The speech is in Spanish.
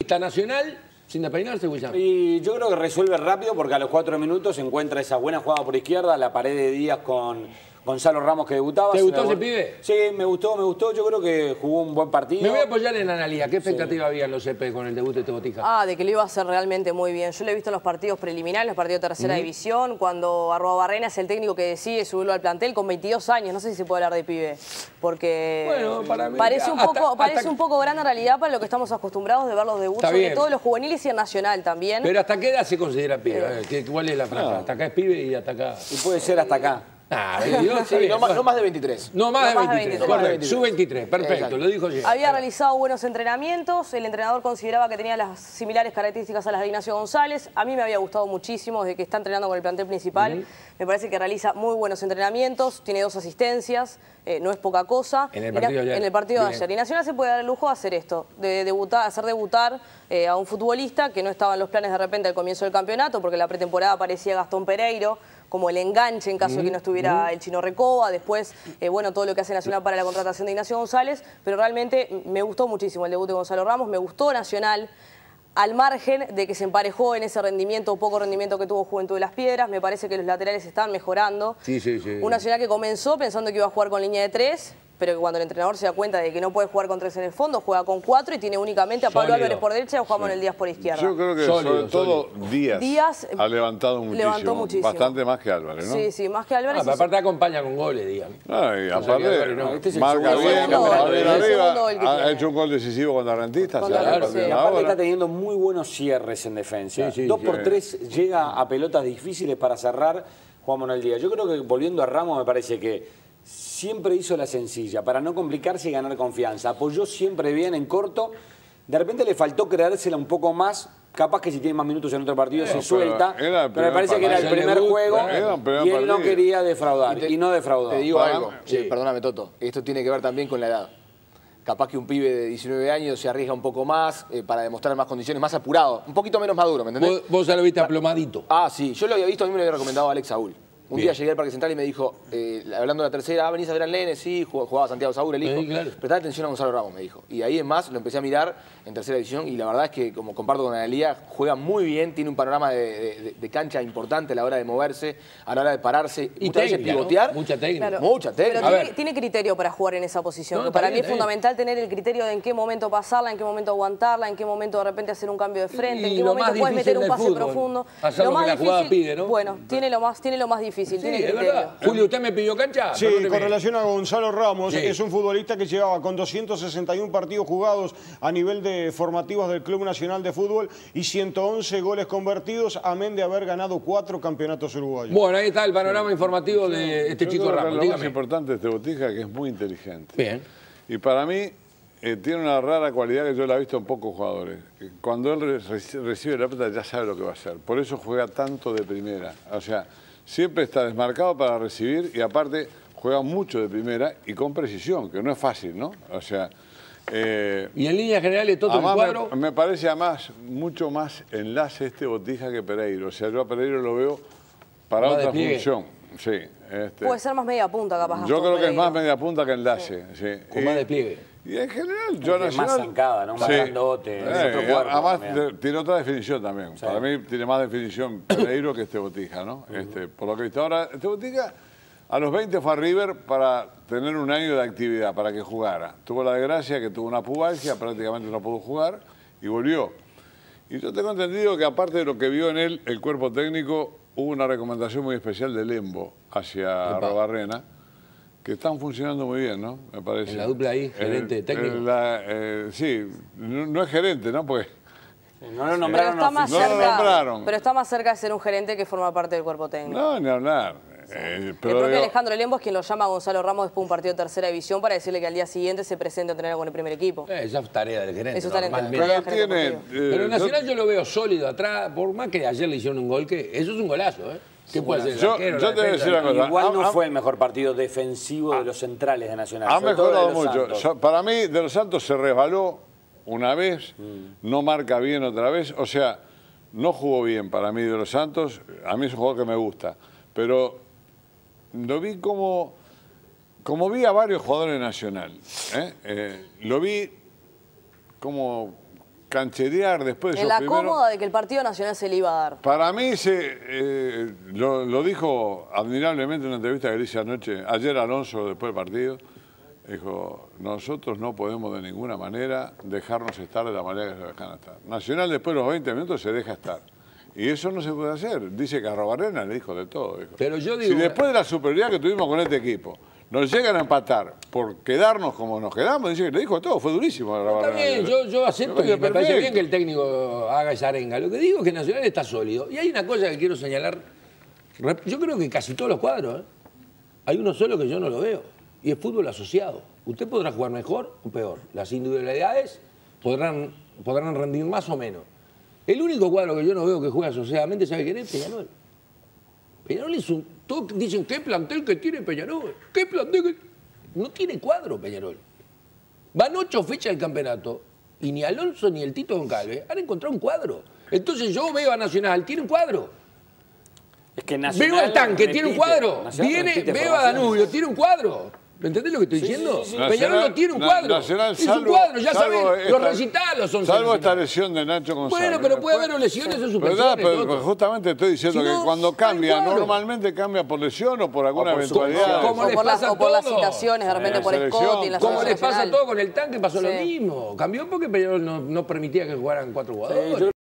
¿Está Nacional sin despeinarse, William? Y yo creo que resuelve rápido porque a los 4 minutos encuentra esa buena jugada por izquierda, la pared de Díaz con Gonzalo Ramos que debutaba. ¿Te gustó ese pibe? Sí, me gustó. Yo creo que jugó un buen partido. Me voy a apoyar en Analía. ¿Qué expectativa había en los CP con el debut de este Botija? De que lo iba a hacer realmente muy bien. Yo lo he visto en los partidos preliminares, los partidos de tercera división, cuando Arruabarrena es el técnico que decide subirlo al plantel con 22 años. No sé si se puede hablar de pibe, porque bueno, para mí, parece un poco grande en realidad para lo que estamos acostumbrados de ver los debuts, sobre todo los juveniles y el nacional también. Pero ¿hasta qué edad se considera pibe? ¿Cuál es la franja? Hasta acá es pibe y hasta acá... Y puede ser hasta acá. 22, sí, no más de 23. No más de 23, correcto. Sub-23, perfecto, exacto. Lo dijo ya. Había realizado buenos entrenamientos, el entrenador consideraba que tenía las similares características a las de Ignacio González. A mí me había gustado muchísimo desde que está entrenando con el plantel principal. Me parece que realiza muy buenos entrenamientos, tiene 2 asistencias, no es poca cosa. En el partido de ayer. Y Nacional se puede dar el lujo de hacer esto, de hacer debutar a un futbolista que no estaba en los planes de repente al comienzo del campeonato, porque la pretemporada parecía Gastón Pereiro como el enganche en caso de que no estuviera el Chino Recoba, después, bueno, todo lo que hace Nacional para la contratación de Ignacio González, pero realmente me gustó muchísimo el debut de Gonzalo Ramos, me gustó Nacional, al margen de que se emparejó en ese rendimiento, poco rendimiento que tuvo Juventud de las Piedras, me parece que los laterales están mejorando. Sí. Un Nacional que comenzó pensando que iba a jugar con línea de 3, pero que cuando el entrenador se da cuenta de que no puede jugar con 3 en el fondo, juega con 4 y tiene únicamente a Pablo Álvarez por derecha y a Juan Manuel Díaz por izquierda. Yo creo que sobre todo Díaz ha levantado muchísimo, bastante más que Álvarez, ¿no? Sí, más que Álvarez. Aparte acompaña con goles, Díaz. Y aparte marca bien, ha hecho un gol decisivo contra Rentistas. Aparte está teniendo muy buenos cierres en defensa. 2 por 3 llega a pelotas difíciles para cerrar Juan Manuel Díaz. Yo creo que volviendo a Ramos me parece que siempre hizo la sencilla, para no complicarse y ganar confianza. Apoyó siempre bien en corto. De repente le faltó creérsela un poco más. Capaz que si tiene más minutos en otro partido se suelta. Pero me parece que era el primer juego y él no quería defraudar. Y no defraudó. Te digo algo, perdóname Toto, esto tiene que ver también con la edad. Capaz que un pibe de 19 años se arriesga un poco más para demostrar más condiciones, más apurado, un poquito menos maduro, ¿me entendés? Vos ya lo viste aplomadito. Sí, yo lo había visto, a mí me lo había recomendado Alex Saúl. Un día llegué al Parque Central y me dijo, hablando de la tercera, venís a ver al nene, sí, jugaba Santiago Saúl, el hijo. Claro. Prestá atención a Gonzalo Ramos, me dijo. Y ahí en más lo empecé a mirar en tercera división y la verdad es que, como comparto con Analía, juega muy bien, tiene un panorama de cancha importante a la hora de moverse, a la hora de pararse, y muchas veces pivotear. ¿no? Mucha técnica. Claro. Mucha técnica. Pero tiene criterio para jugar en esa posición. Para mí es fundamental tener el criterio de en qué momento pasarla, en qué momento aguantarla, en qué momento de repente hacer un cambio de frente, en qué momento puedes meter un pase profundo. Hacer lo que la jugada pide, ¿no? Bueno, tiene lo más difícil, tiene criterio. Julio, ¿usted me pidió cancha? Sí, con relación a Gonzalo Ramos, es un futbolista que llevaba con 261 partidos jugados a nivel de formativos del Club Nacional de Fútbol y 111 goles convertidos, amén de haber ganado 4 campeonatos uruguayos. Bueno, ahí está el panorama informativo de este chico Ramos. Lo más importante de este Botija es que es muy inteligente. Bien. Y para mí tiene una rara cualidad que yo la he visto en pocos jugadores. Cuando él recibe la pelota ya sabe lo que va a hacer. Por eso juega tanto de primera. O sea, siempre está desmarcado para recibir y aparte juega mucho de primera y con precisión, que no es fácil, ¿no? O sea... y en líneas generales todo el cuadro... Me parece además mucho más enlace este Botija que Pereiro. O sea, yo a Pereiro lo veo para otra función. Sí, puede ser más media punta capaz. Yo creo que es más media punta que enlace. Sí. Con más despliegue. Y en general, yo Nacional... Es más zancada, ¿no? Más grandote, es otro cuerpo. Además, tiene otra definición también. Para mí tiene más definición Pereiro que este Botija, ¿no? Por lo que he visto ahora, este Botija a los 20 fue a River para tener un año de actividad, para que jugara. Tuvo la desgracia que tuvo una pubalgia, prácticamente no pudo jugar y volvió. Y yo tengo entendido que aparte de lo que vio en él, el cuerpo técnico, hubo una recomendación muy especial de Lembo hacia Arruabarrena, que están funcionando muy bien, ¿no? Me parece. En la dupla ahí, gerente técnico. Sí, no es gerente, ¿no? Pues no lo nombraron. Pero está más cerca de ser un gerente que forma parte del cuerpo técnico. No, ni hablar. El propio Alejandro Lembo es quien lo llama a Gonzalo Ramos después de un partido de tercera división para decirle que al día siguiente se presente a entrenar con el primer equipo. Esa es tarea del gerente. Eso es tarea del gerente. Pero Nacional yo lo veo sólido atrás, por más que ayer le hicieron un gol, que eso es un golazo, ¿eh? ¿Qué puede hacer? Yo te voy a decir una cosa. Igual no fue el mejor partido defensivo de los centrales de Nacional. Ha mejorado mucho. Para mí, De Los Santos se resbaló una vez, no marca bien otra vez. O sea, no jugó bien para mí De Los Santos. A mí es un jugador que me gusta. Pero lo vi como vi a varios jugadores de Nacional. Lo vi como cancherear después de En esos la primeros... cómoda de que el partido nacional se le iba a dar. Para mí, lo dijo admirablemente en una entrevista que le hice ayer Alonso después del partido, dijo, nosotros no podemos de ninguna manera dejarnos estar de la manera que se dejan estar. Nacional después de los 20 minutos se deja estar. Y eso no se puede hacer. Dice que Arrobarrena le dijo de todo. Dijo. Pero yo digo... Si después de la superioridad que tuvimos con este equipo, nos llegan a empatar por quedarnos como nos quedamos, dice que le dijo todo, fue durísimo. Está bien, yo acepto que me parece bien que el técnico haga esa arenga. Lo que digo es que Nacional está sólido. Y hay una cosa que quiero señalar. Yo creo que casi todos los cuadros, hay uno solo que yo no lo veo. Y es fútbol asociado. Usted podrá jugar mejor o peor. Las individualidades podrán rendir más o menos. El único cuadro que yo no veo que juega asociadamente, ¿sabe quién es? Peñarol. Peñarol es un... Todos dicen, ¿qué plantel que tiene Peñarol? ¿Qué plantel que...? No tiene cuadro Peñarol. Van 8 fechas del campeonato y ni Alonso ni el Tito Goncalves han encontrado un cuadro. Entonces yo veo a Nacional, tiene un cuadro. Es que Nacional veo al Tanque, repite, tiene un cuadro. Nacional Veo a Danubio, tiene un cuadro. ¿Me entendés lo que estoy diciendo? sí. Peñarol no tiene un cuadro. Nacional, es un cuadro, ya sabés, los recitalos son salvo esta lesión de Nacho González. Bueno, pero puede haber lesiones en suspensiones. Pero justamente estoy diciendo que cuando cambia, normalmente cambia por lesión o por alguna eventualidad. O por las citaciones, de repente por Scott y las como les pasa todo con el Tanque, pasó lo mismo. Cambió porque Peñarol no permitía que jugaran 4 jugadores.